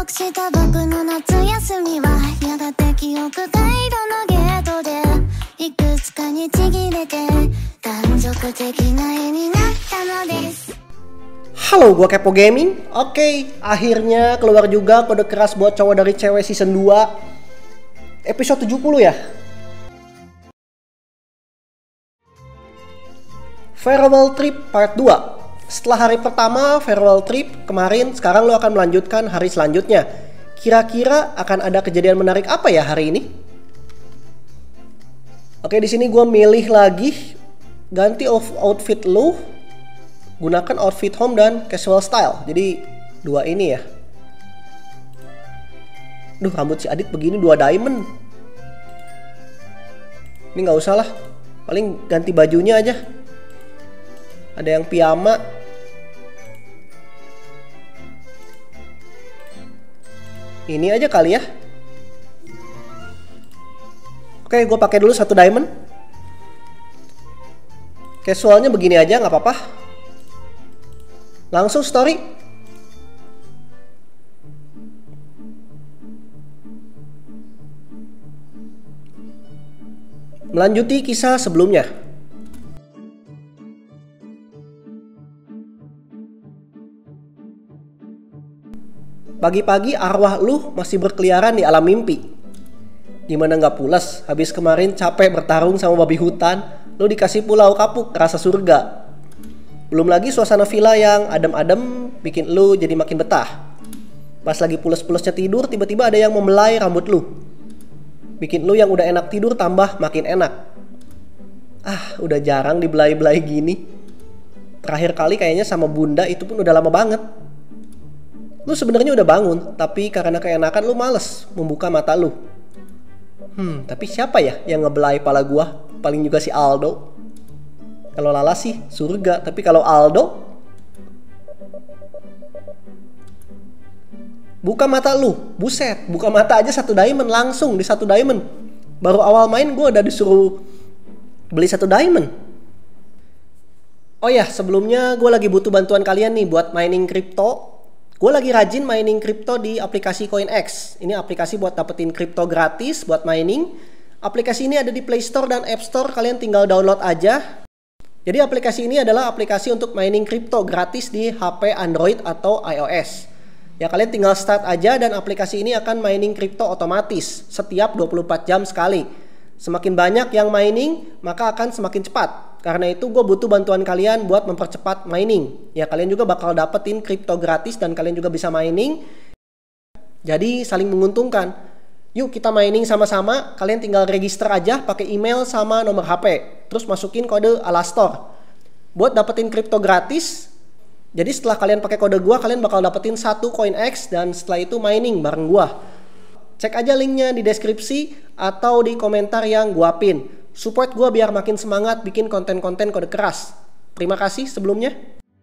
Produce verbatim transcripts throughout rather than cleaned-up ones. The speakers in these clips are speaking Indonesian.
束した僕の夏休みはやがて記憶回路のゲートでいくつかにちぎれて断続的な絵になったのです。 Halo, gua Kepo Gaming. Oke, akhirnya keluar juga kode keras buat cowok dari cewek season dua episode tujuh puluh ya. Farewell Trip part dua. Setelah hari pertama farewell trip kemarin, sekarang lo akan melanjutkan hari selanjutnya. Kira-kira akan ada kejadian menarik apa ya hari ini? Oke, di sini gue milih lagi ganti outfit lo, gunakan outfit home dan casual style. Jadi dua ini ya. Duh, rambut si Adit begini dua diamond. Ini nggak usah lah, paling ganti bajunya aja. Ada yang piyama. Ini aja kali ya. Oke, gue pakai dulu satu diamond. Casualnya begini aja, nggak apa-apa. Langsung story. Melanjuti kisah sebelumnya. Pagi-pagi arwah lu masih berkeliaran di alam mimpi. Dimana nggak pulas, habis kemarin capek bertarung sama babi hutan, lu dikasih pulau kapuk rasa surga. Belum lagi suasana villa yang adem-adem bikin lu jadi makin betah. Pas lagi pules-pulesnya tidur, tiba-tiba ada yang membelai rambut lu. Bikin lu yang udah enak tidur tambah makin enak. Ah, udah jarang dibelai-belai gini. Terakhir kali kayaknya sama bunda, itu pun udah lama banget. Lu sebenarnya udah bangun, tapi karena keenakan lu males membuka mata lu. Hmm, tapi siapa ya yang ngebelai pala gua? Paling juga si Aldo. Kalau Lala sih surga, tapi kalau Aldo, buka mata lu, buset, buka mata aja satu diamond langsung di satu diamond. Baru awal main gua udah disuruh beli satu diamond. Oh ya, sebelumnya gua lagi butuh bantuan kalian nih buat mining crypto. Gue lagi rajin mining kripto di aplikasi CoinEx. Ini aplikasi buat dapetin kripto gratis buat mining. Aplikasi ini ada di Play Store dan App Store. Kalian tinggal download aja. Jadi aplikasi ini adalah aplikasi untuk mining kripto gratis di H P Android atau iOS. Ya, kalian tinggal start aja dan aplikasi ini akan mining kripto otomatis setiap dua puluh empat jam sekali. Semakin banyak yang mining, maka akan semakin cepat. Karena itu gue butuh bantuan kalian buat mempercepat mining. Ya, kalian juga bakal dapetin kripto gratis dan kalian juga bisa mining. Jadi saling menguntungkan. Yuk kita mining sama-sama. Kalian tinggal register aja pakai email sama nomor H P. Terus masukin kode Alastor. Buat dapetin kripto gratis. Jadi setelah kalian pakai kode gue, kalian bakal dapetin satu CoinEx dan setelah itu mining bareng gue. Cek aja linknya di deskripsi atau di komentar yang gue pin. Support gue biar makin semangat bikin konten-konten kode keras. Terima kasih sebelumnya.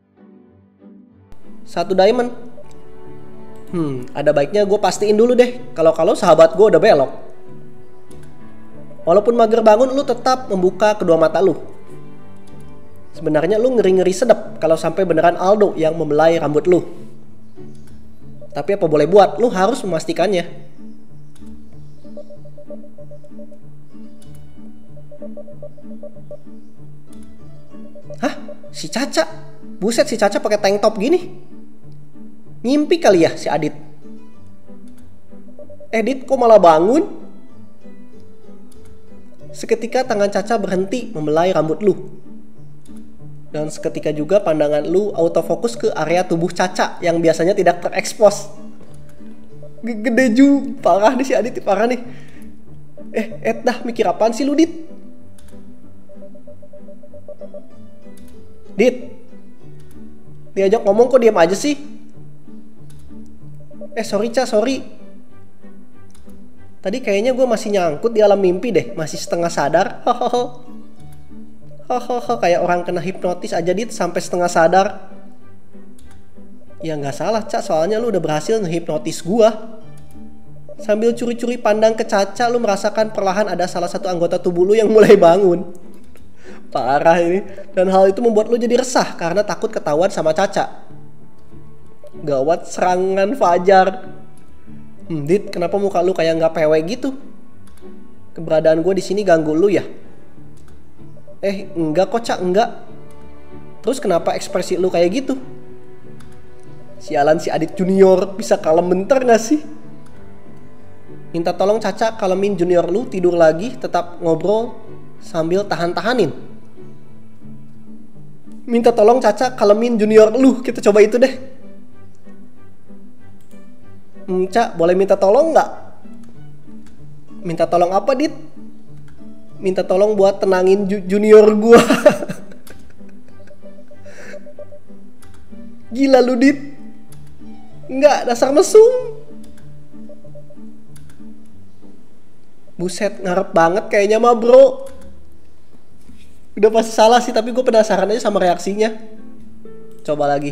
Satu diamond. Hmm, ada baiknya gue pastiin dulu deh kalau-kalau sahabat gue udah belok. Walaupun mager bangun, lu tetap membuka kedua mata lu. Sebenarnya lu ngeri-ngeri sedap kalau sampai beneran Aldo yang membelai rambut lu. Tapi apa boleh buat, lu harus memastikannya. Hah? Si Caca? Buset, si Caca pakai tank top gini. Ngimpi kali ya si Adit. Edit kok malah bangun? Seketika tangan Caca berhenti membelai rambut lu. Dan seketika juga pandangan lu autofokus ke area tubuh Caca yang biasanya tidak terekspos. Gede ju, parah nih si Adit, parah nih. Eh, Ed dah mikir apaan sih lu, Dit? Dit, diajak ngomong kok diam aja sih? Eh sorry Ca, sorry. Tadi kayaknya gue masih nyangkut di alam mimpi deh, masih setengah sadar. Hohoho. Hohoho, kayak orang kena hipnotis aja Dit sampai setengah sadar. Ya nggak salah Ca, soalnya lu udah berhasil ngehipnotis gue. Sambil curi-curi pandang ke Caca, lu merasakan perlahan ada salah satu anggota tubuh lu yang mulai bangun. Parah ini. Dan hal itu membuat lu jadi resah karena takut ketahuan sama Caca. Gawat, serangan fajar. Hmm, Dit, kenapa muka lu kayak nggak pewe gitu? Keberadaan gue di sini ganggu lu ya? Eh, enggak kok, Cak, enggak. Terus kenapa ekspresi lu kayak gitu? Sialan si Adit Junior, bisa kalem bentar gak sih? Minta tolong Caca kalemin junior lu tidur lagi, tetap ngobrol sambil tahan-tahanin. Minta tolong Caca kalemin junior lu, kita coba itu deh. Hmm, Cak, boleh minta tolong nggak? Minta tolong apa, Dit? Minta tolong buat tenangin ju- junior gua. Gila lu, Dit. Nggak, dasar mesum. Buset, ngarep banget kayaknya mah, bro. Udah pasti salah sih, tapi gue penasaran aja sama reaksinya. Coba lagi.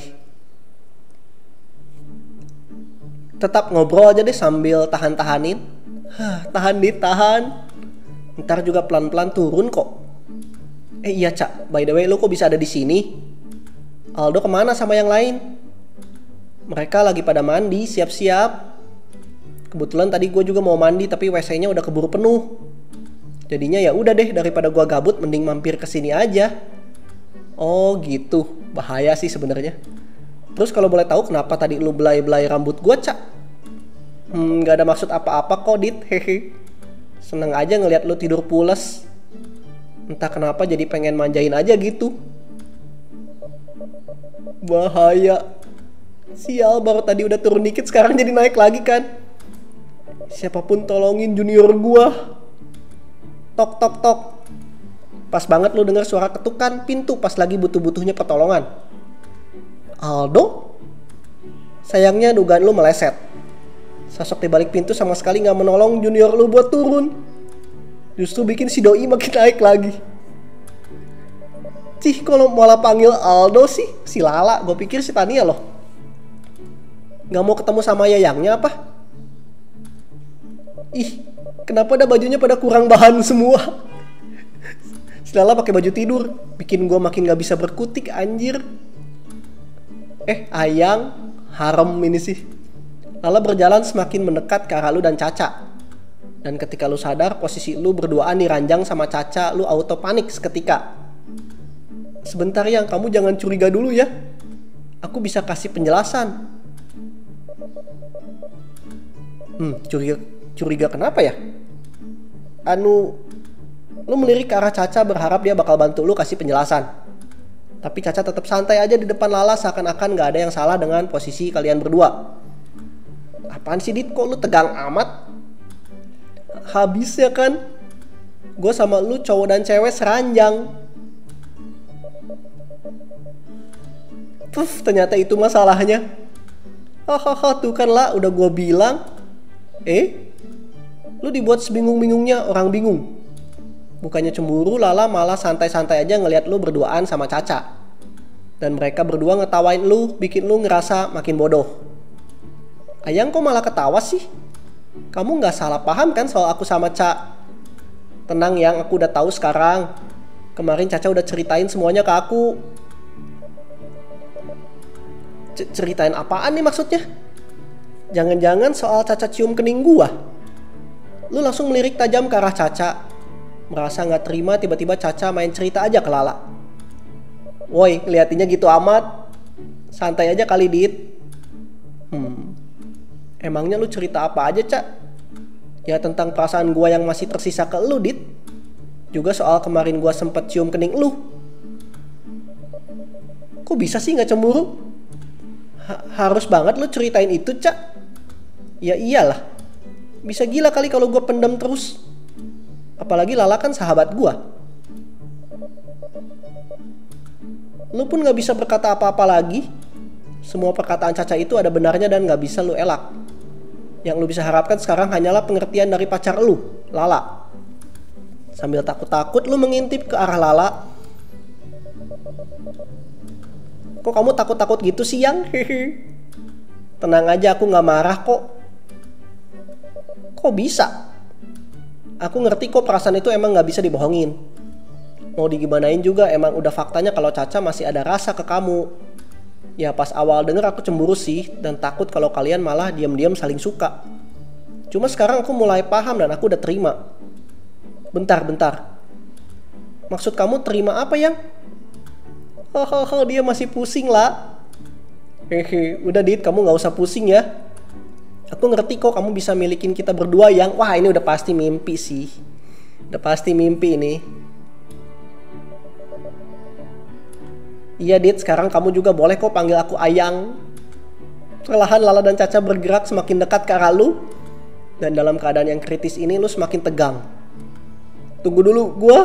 Tetap ngobrol aja deh sambil tahan-tahanin. Hah, tahan Dit, tahan. Ntar juga pelan-pelan turun kok. Eh iya, Cak, by the way lu kok bisa ada di sini? Aldo kemana sama yang lain? Mereka lagi pada mandi, siap-siap. Kebetulan tadi gue juga mau mandi tapi W C-nya udah keburu penuh. Jadinya ya udah deh, daripada gue gabut mending mampir ke sini aja. Oh gitu, bahaya sih sebenarnya. Terus kalau boleh tahu kenapa tadi lu belai-belai rambut gue, Cak? Hmm, gak ada maksud apa-apa kok, Dit. Hehe. Seneng aja ngeliat lu tidur pules. Entah kenapa jadi pengen manjain aja gitu. Bahaya. Sial, baru tadi udah turun dikit sekarang jadi naik lagi kan. Siapapun tolongin junior gua. Tok tok tok. Pas banget lu dengar suara ketukan pintu pas lagi butuh-butuhnya pertolongan. Aldo? Sayangnya dugaan lu meleset. Sosok di balik pintu sama sekali gak menolong junior lu buat turun. Justru bikin si doi makin naik lagi. Cih, kalau malah panggil Aldo sih? Si Lala, gue pikir si Tania loh. Gak mau ketemu sama Yayangnya apa? Ih, kenapa ada bajunya pada kurang bahan semua? Si Lala pakai baju tidur, bikin gue makin gak bisa berkutik, anjir. Eh, Ayang, harem ini sih. Lala berjalan semakin mendekat ke arah lu dan Caca. Dan ketika lu sadar posisi lu berduaan di ranjang sama Caca, lu auto panik seketika. Sebentar Yang, kamu jangan curiga dulu ya. Aku bisa kasih penjelasan. Hmm, curiga, curiga kenapa ya? Anu, lu melirik ke arah Caca berharap dia bakal bantu lu kasih penjelasan. Tapi Caca tetap santai aja di depan Lala seakan-akan gak ada yang salah dengan posisi kalian berdua. Apaan sih, Dit? Kok lu tegang amat? Habis ya kan? Gue sama lu cowok dan cewek seranjang. Puf, ternyata itu masalahnya. Hahaha, tuh kan lah, udah gue bilang. Eh, lu dibuat sebingung-bingungnya orang bingung. Bukannya cemburu, Lala malah santai-santai aja ngelihat lu berduaan sama Caca. Dan mereka berdua ngetawain lu, bikin lu ngerasa makin bodoh. Ayang, kok malah ketawa sih? Kamu gak salah paham kan soal aku sama Ca? Tenang Yang, aku udah tahu sekarang. Kemarin Caca udah ceritain semuanya ke aku. C- ceritain apaan nih maksudnya? Jangan-jangan soal Caca cium kening gua? Lu langsung melirik tajam ke arah Caca. Merasa gak terima tiba-tiba Caca main cerita aja ke Lala. Woi, ngeliatinnya gitu amat. Santai aja kali, Dit. Hmm, emangnya lu cerita apa aja, Cak? Ya tentang perasaan gua yang masih tersisa ke lu, Dit. Juga soal kemarin gua sempet cium kening lu. Kok bisa sih gak cemburu? Ha- harus banget lu ceritain itu, Cak. Ya iyalah. Bisa gila kali kalau gua pendam terus. Apalagi Lala kan sahabat gua. Lu pun gak bisa berkata apa-apa lagi. Semua perkataan Caca itu ada benarnya dan gak bisa lu elak. Yang lu bisa harapkan sekarang hanyalah pengertian dari pacar lu, Lala. Sambil takut-takut lu mengintip ke arah Lala. Kok kamu takut-takut gitu sih, Yang? Tenang aja, aku gak marah kok. Kok bisa? Aku ngerti kok perasaan itu emang gak bisa dibohongin. Mau digimanain juga emang udah faktanya kalau Caca masih ada rasa ke kamu. Ya pas awal denger aku cemburu sih dan takut kalau kalian malah diam-diam saling suka. Cuma sekarang aku mulai paham dan aku udah terima. Bentar, bentar. Maksud kamu terima apa yang? Hahaha, dia masih pusing lah. Hehe, udah Dit, kamu gak usah pusing ya. Aku ngerti kok kamu bisa milikin kita berdua yang, wah ini udah pasti mimpi sih. Udah pasti mimpi ini. Iya Dit, sekarang kamu juga boleh kok panggil aku Ayang. Perlahan Lala dan Caca bergerak semakin dekat ke arah lu. Dan dalam keadaan yang kritis ini lu semakin tegang. Tunggu dulu, gua.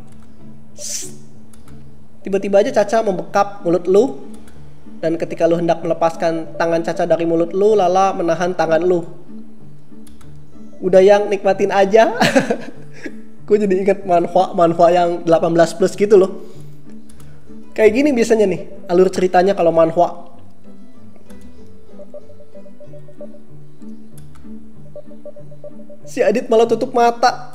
Tiba-tiba aja Caca membekap mulut lu. Dan ketika lu hendak melepaskan tangan Caca dari mulut lu, Lala menahan tangan lu. Udah yang nikmatin aja. Gue jadi inget manhwa, manhwa yang delapan belas plus gitu loh. Kayak gini biasanya nih alur ceritanya kalau manhwa. Si Adit malah tutup mata.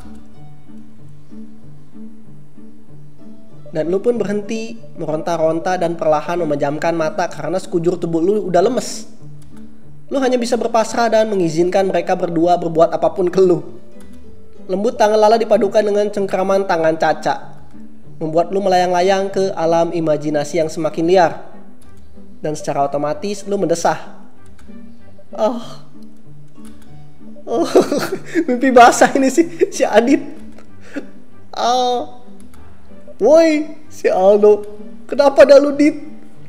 Dan lu pun berhenti meronta-ronta dan perlahan memejamkan mata karena sekujur tubuh lu udah lemes. Lu hanya bisa berpasrah dan mengizinkan mereka berdua berbuat apapun ke lu. Lembut tangan Lala dipadukan dengan cengkraman tangan Caca, membuat lu melayang-layang ke alam imajinasi yang semakin liar. Dan secara otomatis lu mendesah. Oh, oh mimpi basah ini sih si Adit. Oh, woi si Aldo, kenapa dah lu Dit?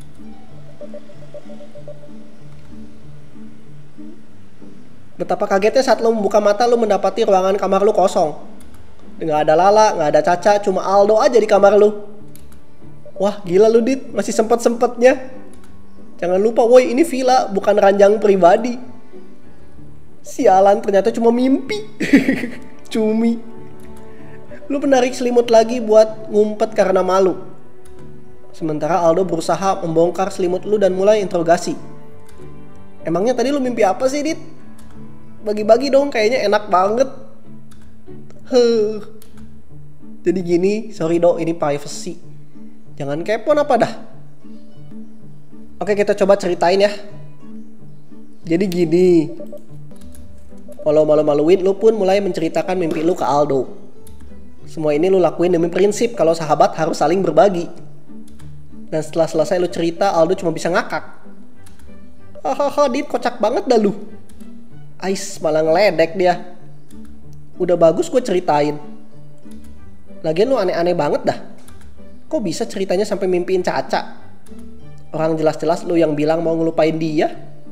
Betapa kagetnya saat lu membuka mata lu mendapati ruangan kamar lu kosong. Nggak ada Lala, nggak ada Caca, cuma Aldo aja di kamar lu. Wah gila lu Dit, masih sempet-sempetnya. Jangan lupa woi ini villa, bukan ranjang pribadi. Sialan, ternyata cuma mimpi. Cumi. Lu menarik selimut lagi buat ngumpet karena malu. Sementara Aldo berusaha membongkar selimut lu dan mulai interogasi. Emangnya tadi lu mimpi apa sih Dit? Bagi-bagi dong, kayaknya enak banget. Huh. Jadi gini, sorry dong, ini privacy. Jangan kepo apa dah. Oke, kita coba ceritain ya. Jadi gini. Walau malu-maluin, lu pun mulai menceritakan mimpi lu ke Aldo. Semua ini lu lakuin demi prinsip kalau sahabat harus saling berbagi. Dan setelah selesai lu cerita, Aldo cuma bisa ngakak. Hahaha, Dit kocak banget dah lu. Ais malah ngeledek dia. Udah bagus gue ceritain. Lagian lu aneh-aneh banget dah. Kok bisa ceritanya sampai mimpiin Caca? Orang jelas-jelas lu yang bilang mau ngelupain dia.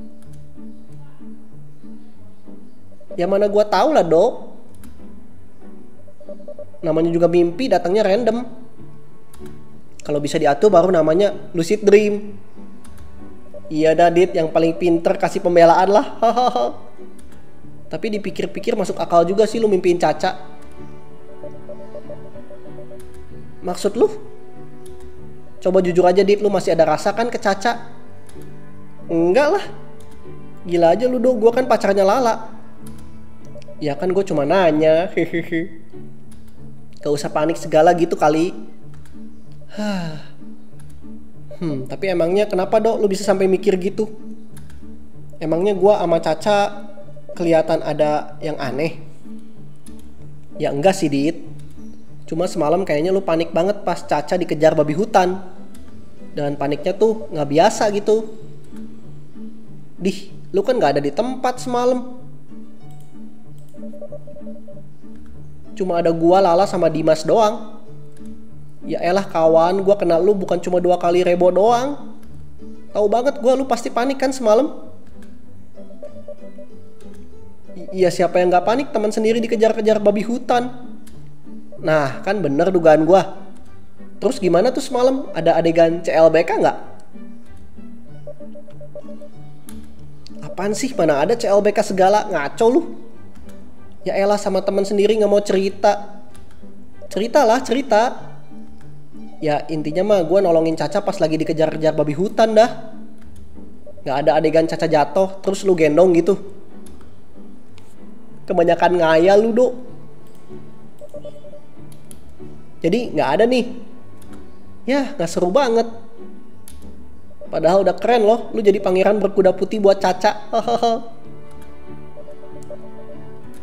Ya mana gue tahu lah dok. Namanya juga mimpi, datangnya random. Kalau bisa diatur baru namanya lucid dream. Iya dah Dit, yang paling pinter kasih pembelaan lah. Hahaha. Tapi dipikir-pikir masuk akal juga sih lu mimpiin Caca. Maksud lu? Coba jujur aja Dit, lu masih ada rasa kan ke Caca? Enggak lah. Gila aja lu dong, gue kan pacarnya Lala. Ya kan gue cuma nanya. Hehehe. Gak usah panik segala gitu kali. Hah. Hmm, tapi emangnya kenapa dok lu bisa sampai mikir gitu? Emangnya gue sama Caca kelihatan ada yang aneh? Ya enggak sih Dit. Cuma semalam kayaknya lu panik banget pas Caca dikejar babi hutan. Dan paniknya tuh gak biasa gitu. Dih, lu kan gak ada di tempat semalam. Cuma ada gua, Lala sama Dimas doang. Ya elah kawan, gua kenal lu bukan cuma dua kali rebo doang. Tahu banget gua lu pasti panik kan semalam. Iya siapa yang gak panik teman sendiri dikejar-kejar babi hutan. Nah kan bener dugaan gua. Terus gimana tuh semalam, ada adegan C L B K nggak? Apaan sih, mana ada C L B K segala, ngaco lu. Ya elah sama teman sendiri nggak mau cerita. Ceritalah cerita. Ya intinya mah gue nolongin Caca pas lagi dikejar-kejar babi hutan dah. Nggak ada adegan Caca jatuh terus lu gendong gitu. Kebanyakan ngayal lu dok. Jadi nggak ada nih. Ya nggak seru banget. Padahal udah keren loh, lu jadi pangeran berkuda putih buat Caca.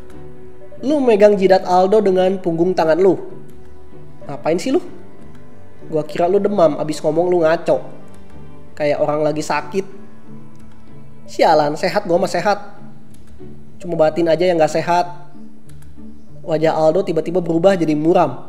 Lu megang jidat Aldo dengan punggung tangan lu. Ngapain sih lu? Gua kira lu demam, abis ngomong lu ngaco. Kayak orang lagi sakit. Sialan, sehat gua mah sehat. Cuma batin aja yang gak sehat. Wajah Aldo tiba-tiba berubah jadi muram.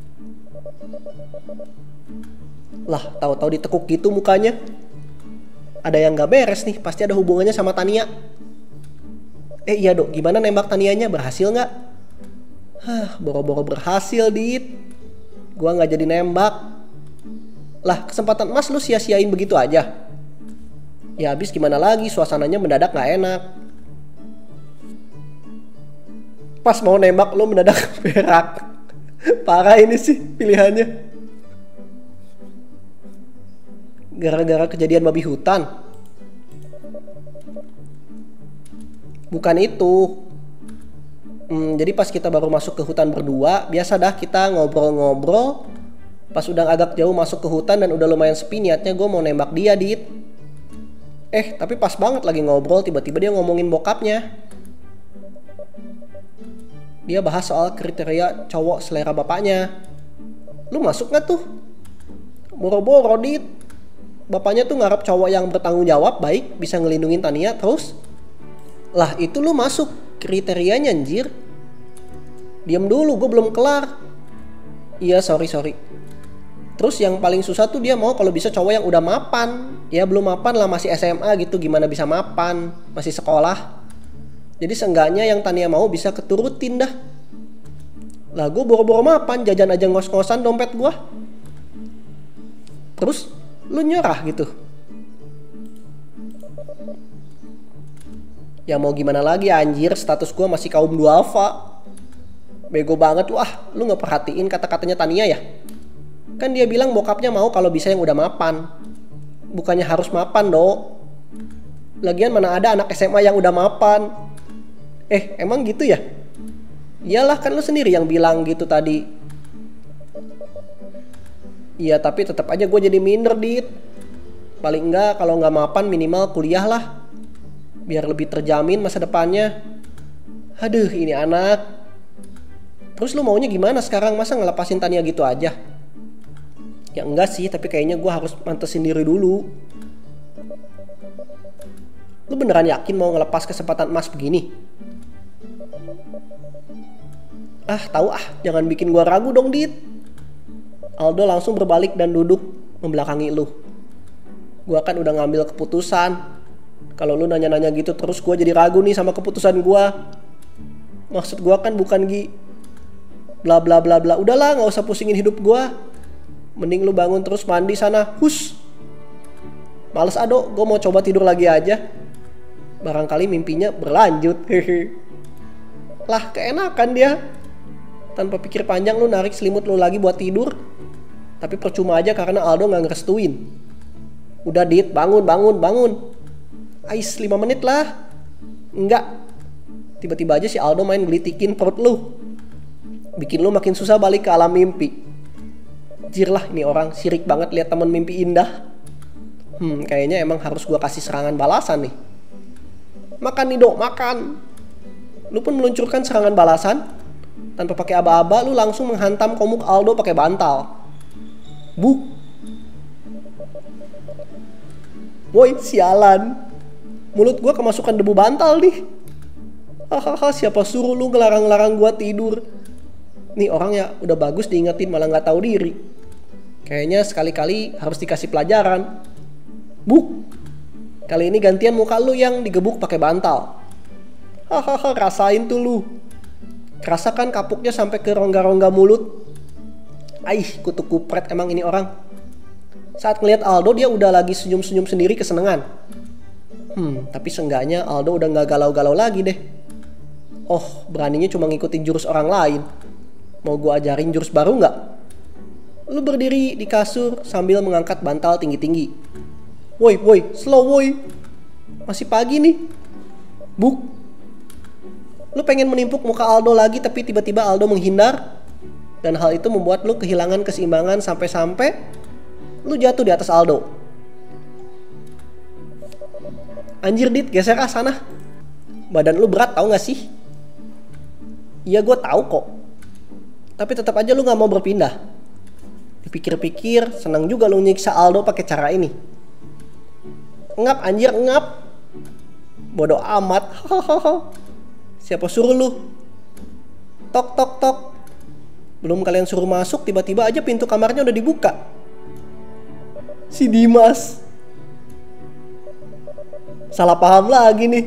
Lah, tahu-tahu ditekuk gitu mukanya. Ada yang gak beres nih, pasti ada hubungannya sama Tania. Eh iya dok, gimana nembak Tanianya? Berhasil gak? Hah, boro-boro berhasil dit. Gua gak jadi nembak. Lah, kesempatan emas lu sia-siain begitu aja. Ya habis gimana lagi, suasananya mendadak gak enak. Pas mau nembak lu mendadak berak. Parah ini sih pilihannya. Gara-gara kejadian babi hutan. Bukan itu. hmm, Jadi pas kita baru masuk ke hutan berdua, biasa dah kita ngobrol-ngobrol. Pas udah agak jauh masuk ke hutan dan udah lumayan sepi, niatnya gue mau nembak dia dit. Eh tapi pas banget lagi ngobrol, tiba-tiba dia ngomongin bokapnya. Dia bahas soal kriteria cowok selera bapaknya. Lu masuk gak tuh? Boro-boro dit. Bapaknya tuh ngarep cowok yang bertanggung jawab, baik, bisa ngelindungin Tania terus. Lah itu lu masuk kriterianya anjir. Diam dulu, gue belum kelar. Iya sorry sorry. Terus yang paling susah tuh dia mau kalau bisa cowok yang udah mapan. Ya belum mapan lah, masih S M A gitu, gimana bisa mapan, masih sekolah. Jadi seenggaknya yang Tania mau bisa keturutin dah. Lah gue boro-boro mapan, jajan aja ngos-ngosan dompet gue. Terus lu nyerah gitu. Ya mau gimana lagi anjir, status gue masih kaum duafa. Bego banget lu ah, lu gak perhatiin kata-katanya Tania ya? Kan dia bilang bokapnya mau kalau bisa yang udah mapan. Bukannya harus mapan dong. Lagian mana ada anak S M A yang udah mapan. Eh emang gitu ya? Iyalah kan lu sendiri yang bilang gitu tadi. Iya tapi tetap aja gue jadi minder dit. Paling enggak kalau nggak mapan minimal kuliah lah, biar lebih terjamin masa depannya. Aduh ini anak. Terus lu maunya gimana sekarang? Masa ngelepasin Tania gitu aja? Ya enggak sih, tapi kayaknya gue harus mantesin diri dulu. Lu beneran yakin mau ngelepas kesempatan emas begini? Ah tahu ah, jangan bikin gue ragu dong dit. Aldo langsung berbalik dan duduk membelakangi lu. Gua kan udah ngambil keputusan. Kalau lu nanya-nanya gitu terus gua jadi ragu nih sama keputusan gua. Maksud gua kan bukan Gi. Bla bla bla bla. Udahlah, nggak usah pusingin hidup gua. Mending lu bangun terus mandi sana. Hus. Males ado, gua mau coba tidur lagi aja. Barangkali mimpinya berlanjut. Hehe. Lah keenakan dia. Tanpa pikir panjang lu narik selimut lu lagi buat tidur. Tapi percuma aja karena Aldo gak ngerestuin. Udah dit, bangun, bangun, bangun. Ais lima menit lah. Enggak. Tiba-tiba aja si Aldo main gelitikin perut lu. Bikin lu makin susah balik ke alam mimpi. Jir lah ini orang, sirik banget lihat temen mimpi indah. Hmm, kayaknya emang harus gua kasih serangan balasan nih. Makan nih dok, makan. Lu pun meluncurkan serangan balasan. Tanpa pakai aba-aba, lu langsung menghantam komuk Aldo pakai bantal. Buk. Woi, sialan. Mulut gua kemasukan debu bantal nih. Hahaha, siapa suruh lu ngelarang-larang gua tidur? Nih orang ya udah bagus diingetin malah nggak tahu diri. Kayaknya sekali-kali harus dikasih pelajaran. Buk. Kali ini gantian muka lu yang digebuk pakai bantal. Hahaha, rasain tuh lu. Rasakan kapuknya sampai ke rongga-rongga mulut. Aih, kutu kupret emang ini orang. Saat ngeliat Aldo dia udah lagi senyum-senyum sendiri kesenangan. Hmm, tapi seenggaknya Aldo udah gak galau-galau lagi deh. Oh, beraninya cuma ngikutin jurus orang lain. Mau gua ajarin jurus baru gak? Lu berdiri di kasur sambil mengangkat bantal tinggi-tinggi. Woi, woi, slow woi. Masih pagi nih. Buk. Lu pengen menimpuk muka Aldo lagi tapi tiba-tiba Aldo menghindar. Dan hal itu membuat lu kehilangan keseimbangan sampai-sampai lu jatuh di atas Aldo. Anjir dit, geser ah sana. Badan lu berat tau gak sih? Iya gue tahu kok. Tapi tetap aja lu gak mau berpindah. Dipikir-pikir senang juga lu nyiksa Aldo pakai cara ini. Ngap anjir, ngap. Bodoh amat. Siapa suruh lu? Tok tok tok. Belum kalian suruh masuk, tiba-tiba aja pintu kamarnya udah dibuka. Si Dimas. Salah paham lagi nih.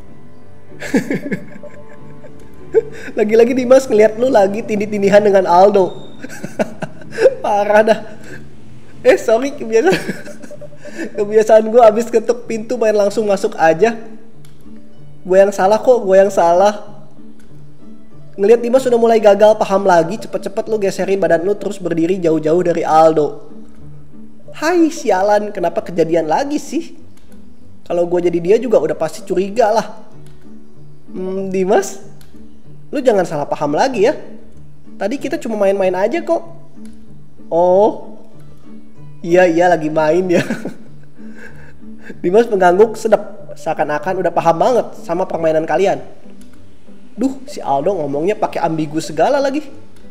Lagi-lagi Dimas ngeliat lu lagi tindih-tindihan dengan Aldo. Parah dah. Eh sorry, kebiasaan Kebiasaan gue abis ketuk pintu main langsung masuk aja. Gue yang salah kok, gue yang salah. Ngeliat Dimas sudah mulai gagal paham lagi, cepet-cepet lu geserin badan lu terus berdiri jauh-jauh dari Aldo. Hai sialan, kenapa kejadian lagi sih? Kalau gue jadi dia juga udah pasti curiga lah. Hmm, Dimas, lu jangan salah paham lagi ya. Tadi kita cuma main-main aja kok. Oh, iya iya lagi main ya. Dimas mengangguk sedap, seakan-akan udah paham banget sama permainan kalian. Duh, si Aldo ngomongnya pakai ambigu segala lagi.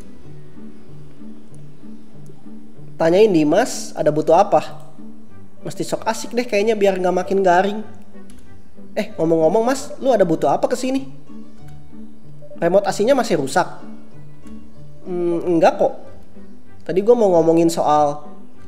Tanyain Dimas, ada butuh apa? Mesti sok asik deh kayaknya biar nggak makin garing. Eh, ngomong-ngomong Mas, lu ada butuh apa kesini? Remote A C-nya masih rusak? Hmm, enggak kok. Tadi gue mau ngomongin soal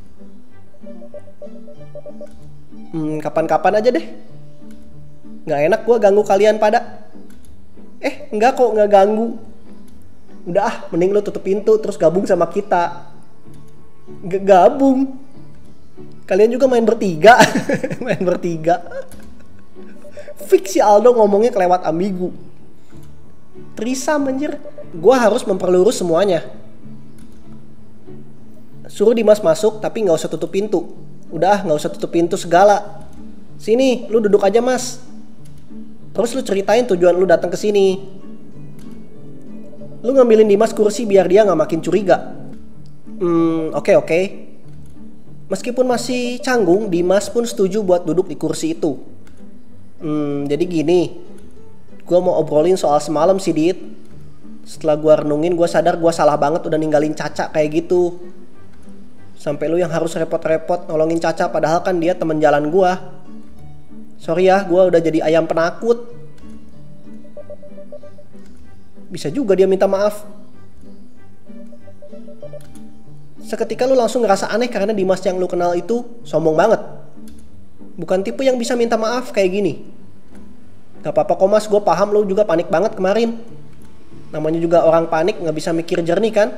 Hmm, kapan-kapan aja deh. Nggak enak gue ganggu kalian pada. Eh, enggak kok, nggak ganggu. Udah ah, mending lu tutup pintu terus gabung sama kita. G- gabung. Kalian juga main bertiga. Main bertiga. Fix si Aldo ngomongnya kelewat ambigu. Trisam anjir. Gue harus memperlurus semuanya. Suruh Dimas masuk tapi nggak usah tutup pintu. Udah, nggak usah tutup pintu segala. Sini, lu duduk aja Mas. Terus lu ceritain tujuan lu datang ke sini. Lu ngambilin Dimas kursi biar dia nggak makin curiga. Hmm, oke okay, oke. Okay. Meskipun masih canggung, Dimas pun setuju buat duduk di kursi itu. Hmm, jadi gini. Gue mau obrolin soal semalam sih, Dit. Setelah gue renungin, gue sadar gue salah banget udah ninggalin Caca kayak gitu. Sampai lu yang harus repot-repot nolongin Caca padahal kan dia temen jalan gue. Sorry ya, gue udah jadi ayam penakut. Bisa juga dia minta maaf. Seketika lu langsung ngerasa aneh karena Dimas yang lu kenal itu sombong banget. Bukan tipe yang bisa minta maaf kayak gini. Gak apa-apa kok Mas, gue paham lu juga panik banget kemarin. Namanya juga orang panik gak bisa mikir jernih kan.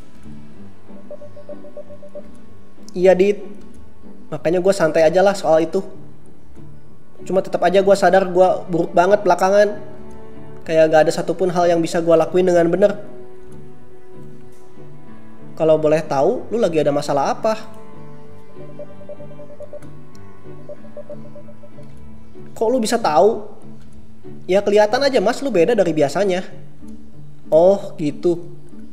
Iya Dit, makanya gue santai aja lah soal itu. Cuma tetap aja gue sadar gue buruk banget belakangan. Kayak gak ada satupun hal yang bisa gue lakuin dengan bener. Kalau boleh tahu, lu lagi ada masalah apa? Kok lu bisa tahu? Ya kelihatan aja Mas, lu beda dari biasanya. Oh gitu.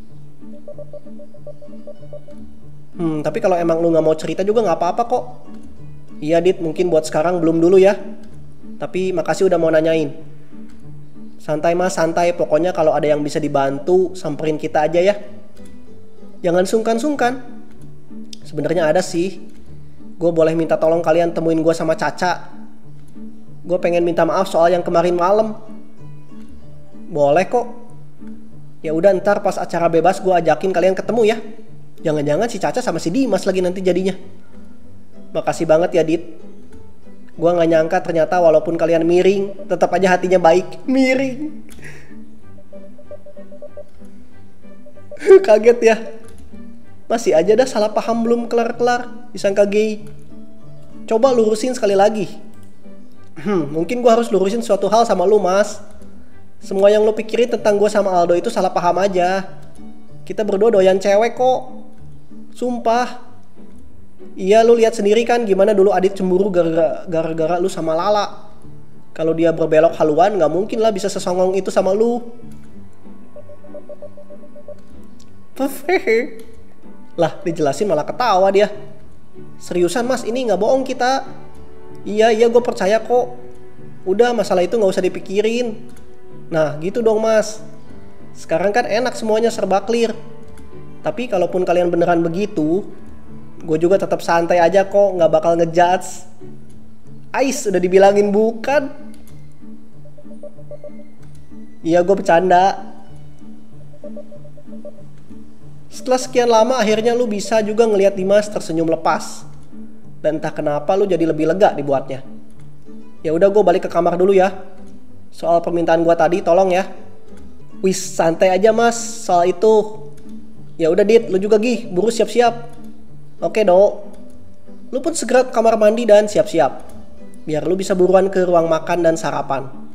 Hmm, tapi kalau emang lu gak mau cerita juga gak apa-apa kok. Iya Dit, mungkin buat sekarang belum dulu ya. Tapi makasih udah mau nanyain. Santai Mas, santai. Pokoknya kalau ada yang bisa dibantu, samperin kita aja ya. Jangan sungkan-sungkan. Sebenarnya ada sih. Gue boleh minta tolong kalian temuin gue sama Caca. Gue pengen minta maaf soal yang kemarin malam. Boleh kok. Ya udah ntar pas acara bebas gue ajakin kalian ketemu ya. Jangan-jangan si Caca sama si Dimas lagi nanti jadinya. Makasih banget ya Dit. Gue gak nyangka ternyata walaupun kalian miring, tetap aja hatinya baik. Miring. Kaget ya. Masih aja dah salah paham belum kelar-kelar. Disangka gay. Coba lurusin sekali lagi. Hmm, mungkin gue harus lurusin suatu hal sama lu Mas. Semua yang lu pikirin tentang gue sama Aldo itu salah paham aja. Kita berdua doyan cewek kok. Sumpah. Iya lu lihat sendiri kan gimana dulu Adit cemburu gara-gara lu sama Lala. Kalau dia berbelok haluan gak mungkin lah bisa sesongong itu sama lu. Hehehe. Lah dijelasin malah ketawa dia. Seriusan Mas, ini gak bohong kita. Iya iya gue percaya kok. Udah masalah itu gak usah dipikirin. Nah gitu dong Mas. Sekarang kan enak semuanya serba clear. Tapi kalaupun kalian beneran begitu, gue juga tetap santai aja kok, nggak bakal ngejudge. Ais udah dibilangin bukan. Iya, gue bercanda. Setelah sekian lama akhirnya lu bisa juga ngelihat Dimas tersenyum lepas. Dan entah kenapa lu jadi lebih lega dibuatnya. Ya udah, gue balik ke kamar dulu ya. Soal permintaan gue tadi tolong ya. Wis, santai aja mas soal itu. Ya udah Dit, lu juga Gih, buru siap-siap. Oke Do. Lu pun segera ke kamar mandi dan siap-siap. Biar lu bisa buruan ke ruang makan dan sarapan.